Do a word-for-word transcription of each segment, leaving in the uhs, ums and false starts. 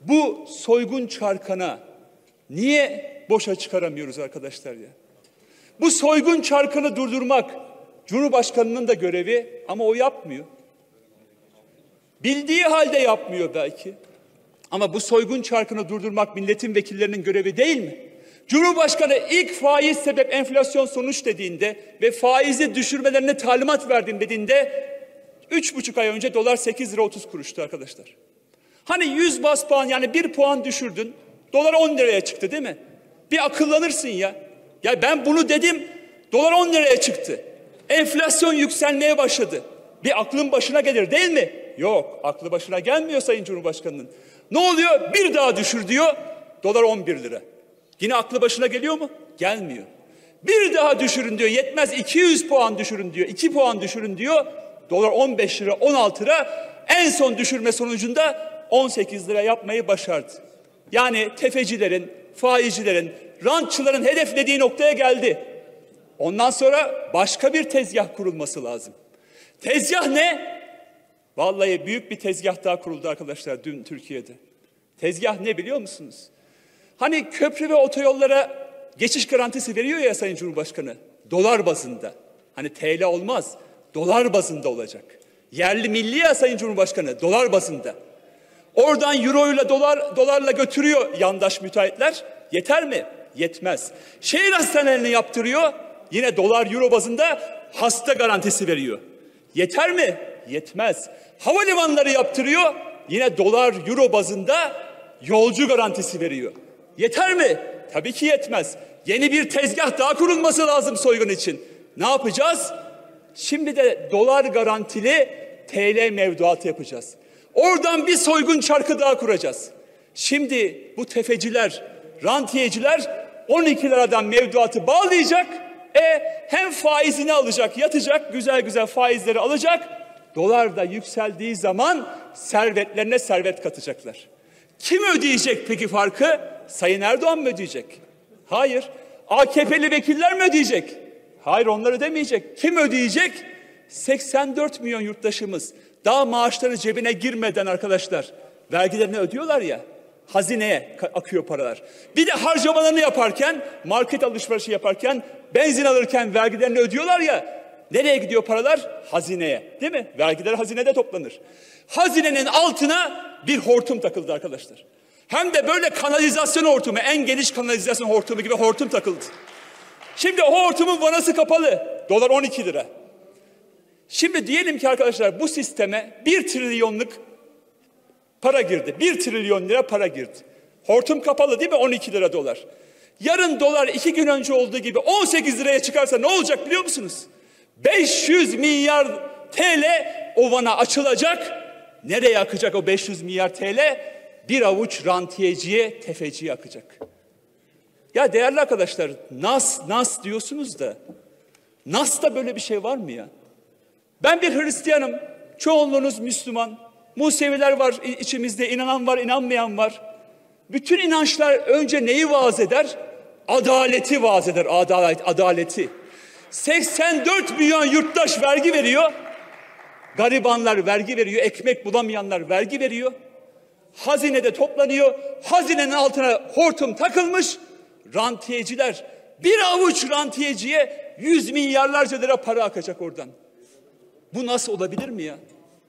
bu soygun çarkına niye boşa çıkaramıyoruz arkadaşlar ya? Bu soygun çarkını durdurmak Cumhurbaşkanı'nın da görevi ama o yapmıyor. Bildiği halde yapmıyor belki. Ama bu soygun çarkını durdurmak milletin vekillerinin görevi değil mi? Cumhurbaşkanı ilk faiz sebep enflasyon sonuç dediğinde ve faizi düşürmelerine talimat verdim dediğinde üç buçuk ay önce dolar sekiz lira otuz kuruştu arkadaşlar. Hani yüz bas puan, yani bir puan düşürdün, dolar on liraya çıktı değil mi? Bir akıllanırsın ya. Ya ben bunu dedim, dolar on liraya çıktı. Enflasyon yükselmeye başladı. Bir aklın başına gelir değil mi? Yok, aklı başına gelmiyor Sayın Cumhurbaşkanı'nın. Ne oluyor? Bir daha düşür diyor, dolar on bir lira. Yine aklı başına geliyor mu? Gelmiyor. Bir daha düşürün diyor, yetmez iki yüz puan düşürün diyor, iki puan düşürün diyor, dolar on beş lira, on altı lira, en son düşürme sonucunda on sekiz lira yapmayı başardı. Yani tefecilerin, faizcilerin, rantçıların hedeflediği noktaya geldi. Ondan sonra başka bir tezgah kurulması lazım. Tezgah ne? Vallahi büyük bir tezgah daha kuruldu arkadaşlar dün Türkiye'de. Tezgah ne biliyor musunuz? Hani köprü ve otoyollara geçiş garantisi veriyor ya Sayın Cumhurbaşkanı, dolar bazında. Hani T L olmaz, dolar bazında olacak. Yerli milli ya Sayın Cumhurbaşkanı, dolar bazında. Oradan euroyla dolar dolarla götürüyor yandaş müteahhitler. Yeter mi? Yetmez. Şehir hastanelerini yaptırıyor. Yine dolar euro bazında hasta garantisi veriyor. Yeter mi? Yetmez. Havalimanları yaptırıyor. Yine dolar euro bazında yolcu garantisi veriyor. Yeter mi? Tabii ki yetmez. Yeni bir tezgah daha kurulması lazım soygun için. Ne yapacağız? Şimdi de dolar garantili T L mevduatı yapacağız. Oradan bir soygun çarkı daha kuracağız. Şimdi bu tefeciler, rantiyeciler on iki liradan mevduatı bağlayacak. E hem faizini alacak, yatacak, güzel güzel faizleri alacak. Dolar da yükseldiği zaman servetlerine servet katacaklar. Kim ödeyecek peki farkı? Sayın Erdoğan mı ödeyecek? Hayır. A K P'li vekiller mi ödeyecek? Hayır, onlar ödemeyecek. Kim ödeyecek? seksen dört milyon yurttaşımız daha maaşları cebine girmeden arkadaşlar vergilerini ödüyorlar ya, hazineye akıyor paralar. Bir de harcamalarını yaparken, market alışverişi yaparken, benzin alırken vergilerini ödüyorlar ya, nereye gidiyor paralar? Hazineye, değil mi? Vergiler hazinede toplanır. Hazinenin altına bir hortum takıldı arkadaşlar. Hem de böyle kanalizasyon hortumu, en geniş kanalizasyon hortumu gibi hortum takıldı. Şimdi o hortumun vanası kapalı. Dolar on iki lira. Şimdi diyelim ki arkadaşlar bu sisteme bir trilyonluk para girdi. Bir trilyon lira para girdi. Hortum kapalı değil mi? on iki lira dolar. Yarın dolar iki gün önce olduğu gibi on sekiz liraya çıkarsa ne olacak biliyor musunuz? beş yüz milyar T L o vana açılacak. Nereye akacak o beş yüz milyar T L? Bir avuç rantiyeciye, tefeciye akacak. Ya değerli arkadaşlar, nas nas diyorsunuz da Nas'ta böyle bir şey var mı ya? Ben bir Hristiyanım, çoğunluğunuz Müslüman, Museviler var içimizde, inanan var, inanmayan var. Bütün inançlar önce neyi vaaz eder? Adaleti vaaz eder, adalet, adaleti. seksen dört milyon yurttaş vergi veriyor. Garibanlar vergi veriyor, ekmek bulamayanlar vergi veriyor. Hazinede toplanıyor, hazinenin altına hortum takılmış. Rantiyeciler, bir avuç rantiyeciye yüz milyarlarca lira para akacak oradan. Bu nasıl olabilir mi ya?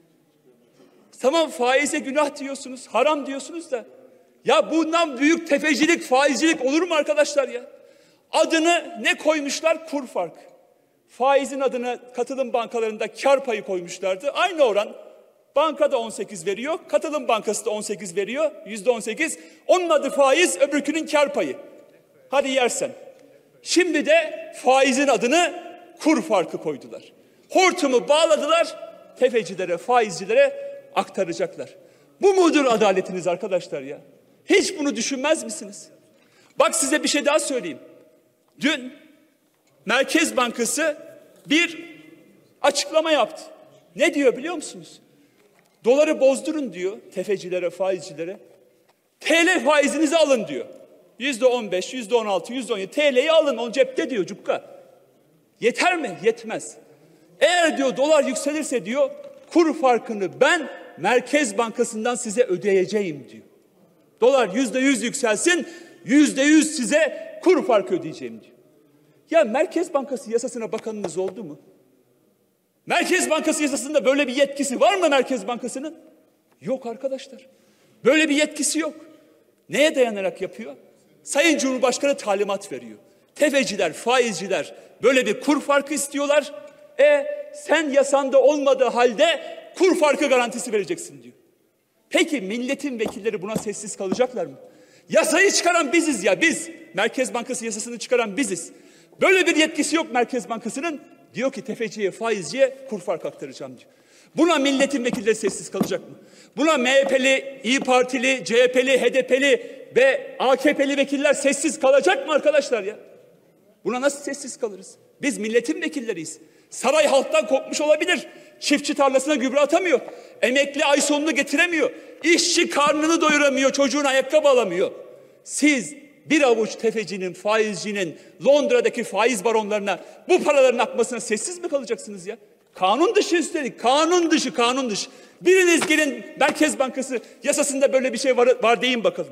Tamam, faize günah diyorsunuz, haram diyorsunuz da ya bundan büyük tefecilik, faizcilik olur mu arkadaşlar ya? Adını ne koymuşlar? Kur farkı. Faizin adını katılım bankalarında kar payı koymuşlardı. Aynı oran. Banka da on sekiz veriyor, katılım bankası da on sekiz veriyor, yüzde on sekiz. Onun adı faiz, öbürkünün kar payı. Hadi yersen. Şimdi de faizin adını kur farkı koydular. Hortumu bağladılar, tefecilere, faizcilere aktaracaklar. Bu mudur adaletiniz arkadaşlar ya? Hiç bunu düşünmez misiniz? Bak size bir şey daha söyleyeyim. Dün Merkez Bankası bir açıklama yaptı. Ne diyor biliyor musunuz? Doları bozdurun diyor tefecilere, faizcilere. T L faizinizi alın diyor. Yüzde on beş, yüzde on altı, yüzde on yedi T L'yi alın, on cepte diyor cukka. Yeter mi? Yetmez. Eğer diyor dolar yükselirse diyor kur farkını ben Merkez Bankası'ndan size ödeyeceğim diyor. Dolar yüzde yüz yükselsin, yüzde yüz size kur farkı ödeyeceğim diyor. Ya Merkez Bankası yasasına bakanınız oldu mu? Merkez Bankası yasasında böyle bir yetkisi var mı Merkez Bankası'nın? Yok arkadaşlar. Böyle bir yetkisi yok. Neye dayanarak yapıyor? Sayın Cumhurbaşkanı talimat veriyor. Tefeciler, faizciler böyle bir kur farkı istiyorlar. E sen yasanda olmadığı halde kur farkı garantisi vereceksin diyor. Peki milletin vekilleri buna sessiz kalacaklar mı? Yasayı çıkaran biziz ya biz. Merkez Bankası yasasını çıkaran biziz. Böyle bir yetkisi yok Merkez Bankası'nın. Diyor ki tefeciye, faizciye kur farkı aktaracağım diyor. Buna milletin vekilleri sessiz kalacak mı? Buna M H P'li, İYİ Partili, C H P'li, H D P'li ve A K P'li vekiller sessiz kalacak mı arkadaşlar ya? Buna nasıl sessiz kalırız? Biz milletin vekilleriyiz. Saray halktan kopmuş olabilir. Çiftçi tarlasına gübre atamıyor. Emekli ay sonunu getiremiyor. İşçi karnını doyuramıyor, çocuğuna ayakkabı alamıyor. Siz bir avuç tefecinin, faizcinin, Londra'daki faiz baronlarına bu paraların akmasına sessiz mi kalacaksınız ya? Kanun dışı üstelik, kanun dışı, kanun dışı. Biriniz gelin Merkez Bankası yasasında böyle bir şey var, var deyin bakalım.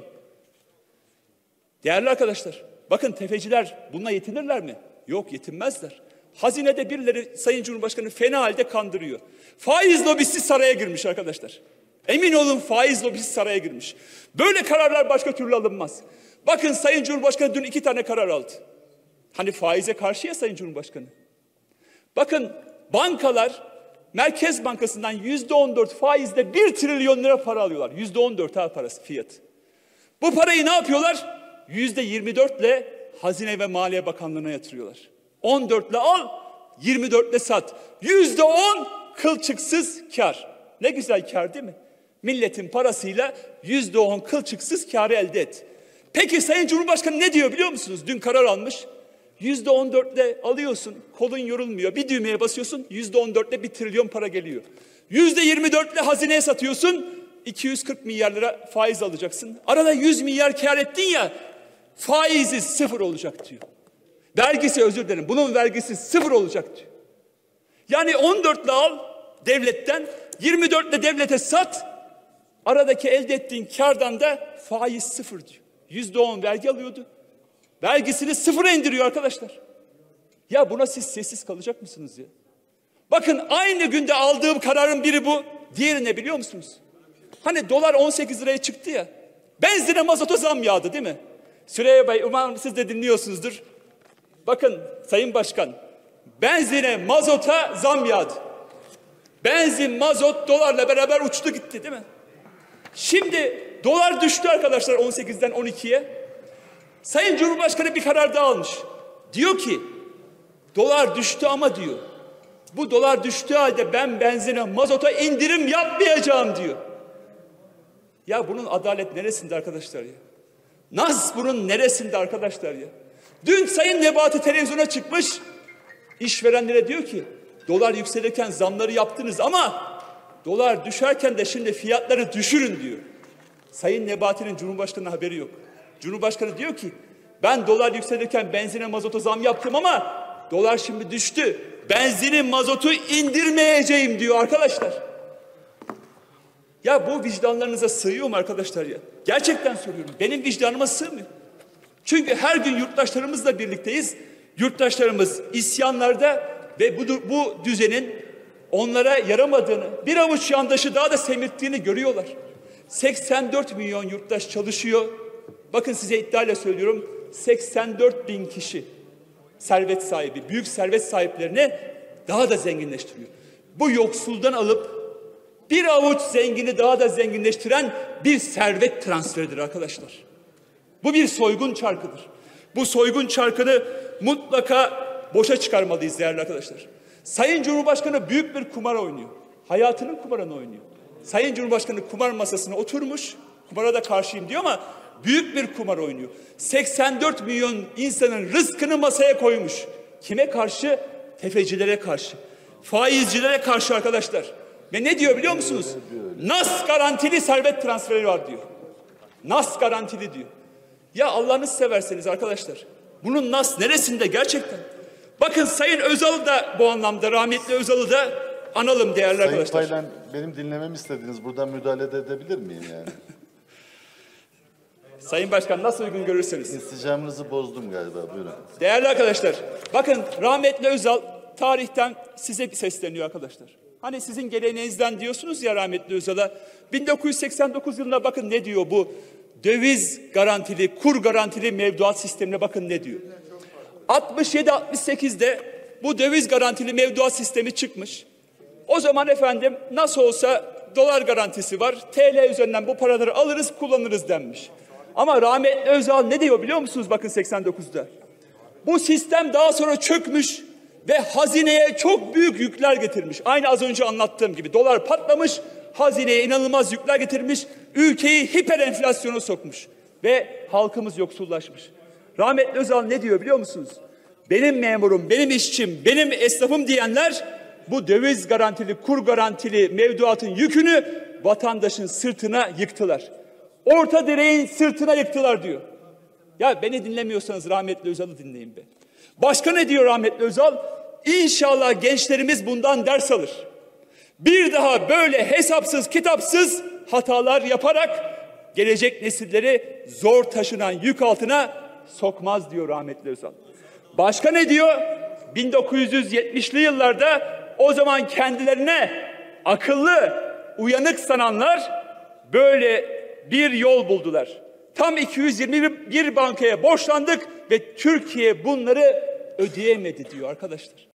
Değerli arkadaşlar, bakın tefeciler bununla yetinirler mi? Yok, yetinmezler. Hazinede birileri Sayın Cumhurbaşkanı fena halde kandırıyor. Faiz lobisi saraya girmiş arkadaşlar. Emin olun faiz lobisi saraya girmiş. Böyle kararlar başka türlü alınmaz. Bakın Sayın Cumhurbaşkanı dün iki tane karar aldı. Hani faize karşı ya Sayın Cumhurbaşkanı. Bakın bankalar Merkez Bankası'ndan yüzde on dört faizle bir trilyon lira para alıyorlar. Yüzde on dört ha parası fiyat. Bu parayı ne yapıyorlar? Yüzde yirmi dörtle Hazine ve Maliye Bakanlığı'na yatırıyorlar. on dörtle al, yirmi dörtle sat. Yüzde on kılçıksız kar. Ne güzel kar değil mi? Milletin parasıyla yüzde on kılçıksız karı elde et. Peki Sayın Cumhurbaşkanı ne diyor biliyor musunuz? Dün karar almış. Yüzde on dörtle alıyorsun, kolun yorulmuyor. Bir düğmeye basıyorsun, yüzde on dörtle bir trilyon para geliyor. Yüzde yirmi dörtle hazineye satıyorsun, iki yüz kırk milyar lira faiz alacaksın. Arada yüz milyar kar ettin ya, faizi sıfır olacak diyor. Vergisi, özür dilerim, bunun vergisi sıfır olacak diyor. Yani on dörtle al devletten, yirmi dörtle devlete sat, aradaki elde ettiğin kardan da faiz sıfır diyor. Yüzde on vergi alıyordu. Vergisini sıfıra indiriyor arkadaşlar. Ya buna siz sessiz kalacak mısınız ya? Bakın aynı günde aldığım kararın biri bu. Diğeri ne biliyor musunuz? Hani dolar on sekiz liraya çıktı ya. Benzine, mazota zam yağdı değil mi? Süreyya Bey, umarım siz de dinliyorsunuzdur. Bakın Sayın Başkan, benzine, mazota zam yağdı. Benzin, mazot dolarla beraber uçtu gitti değil mi? Şimdi dolar düştü arkadaşlar on sekizden on ikiye. Sayın Cumhurbaşkanı bir karar daha almış. Diyor ki dolar düştü ama diyor bu dolar düştüğü halde ben benzine, mazota indirim yapmayacağım diyor. Ya bunun adalet neresinde arkadaşlar ya? Nas bunun neresinde arkadaşlar ya? Dün Sayın Nebati televizyona çıkmış, işverenlere diyor ki dolar yükselirken zamları yaptınız ama dolar düşerken de şimdi fiyatları düşürün diyor. Sayın Nebati'nin Cumhurbaşkanı'nın haberi yok. Cumhurbaşkanı diyor ki ben dolar yükselirken benzine, mazota zam yaptım ama dolar şimdi düştü. Benzini, mazotu indirmeyeceğim diyor arkadaşlar. Ya bu vicdanlarınıza sığıyor mu arkadaşlar ya? Gerçekten soruyorum. Benim vicdanıma sığmıyor. Çünkü her gün yurttaşlarımızla birlikteyiz. Yurttaşlarımız isyanlarda ve bu, bu düzenin onlara yaramadığını, bir avuç yandaşı daha da semirttiğini görüyorlar. seksen dört milyon yurttaş çalışıyor. Bakın size iddiayla söylüyorum, seksen dört bin kişi servet sahibi, büyük servet sahiplerini daha da zenginleştiriyor. Bu yoksuldan alıp bir avuç zengini daha da zenginleştiren bir servet transferidir arkadaşlar. Bu bir soygun çarkıdır. Bu soygun çarkını mutlaka boşa çıkarmalıyız değerli arkadaşlar. Sayın Cumhurbaşkanı büyük bir kumar oynuyor. Hayatının kumarını oynuyor. Sayın Cumhurbaşkanı kumar masasına oturmuş, kumara da karşıyım diyor ama büyük bir kumar oynuyor. seksen dört milyon insanın rızkını masaya koymuş. Kime karşı? Tefecilere karşı. Faizcilere karşı arkadaşlar. Ve ne diyor biliyor musunuz? Nas garantili servet transferi var diyor. Nas garantili diyor. Ya Allah'ınızı severseniz arkadaşlar, bunun nas neresinde gerçekten? Bakın Sayın Özal'ı da bu anlamda, rahmetli Özal'ı da analım değerli Sayın arkadaşlar. Sayın Taylan, benim dinlememi istediniz. Buradan müdahale edebilir miyim yani? Sayın Başkan, nasıl uygun görürseniz. İnsicamınızı bozdum galiba. Buyurun. Değerli arkadaşlar, bakın rahmetli Özal tarihten size sesleniyor arkadaşlar. Hani sizin geleneğinizden diyorsunuz ya rahmetli Özal'a. bin dokuz yüz seksen dokuz yılında bakın ne diyor bu döviz garantili, kur garantili mevduat sistemine, bakın ne diyor. altmış yedi altmış sekizde bu döviz garantili mevduat sistemi çıkmış. O zaman efendim nasıl olsa dolar garantisi var. T L üzerinden bu paraları alırız, kullanırız denmiş. Ama rahmetli Özal ne diyor biliyor musunuz? Bakın seksen dokuzda. Bu sistem daha sonra çökmüş ve hazineye çok büyük yükler getirmiş. Aynı az önce anlattığım gibi dolar patlamış, hazineye inanılmaz yükler getirmiş, ülkeyi hiper enflasyona sokmuş ve halkımız yoksullaşmış. Rahmetli Özal ne diyor biliyor musunuz? Benim memurum, benim işçim, benim esnafım diyenler bu döviz garantili, kur garantili mevduatın yükünü vatandaşın sırtına yıktılar. Orta direğin sırtına yıktılar diyor. Ya beni dinlemiyorsanız rahmetli Özal'ı dinleyin be. Başka ne diyor rahmetli Özal? İnşallah gençlerimiz bundan ders alır. Bir daha böyle hesapsız kitapsız hatalar yaparak gelecek nesilleri zor taşınan yük altına sokmaz diyor rahmetli Özal. Başka ne diyor? bin dokuz yüz yetmişli yıllarda o zaman kendilerine akıllı, uyanık sananlar böyle bir yol buldular. Tam iki yüz yirmi bir bankaya borçlandık ve Türkiye bunları ödeyemedi diyor arkadaşlar.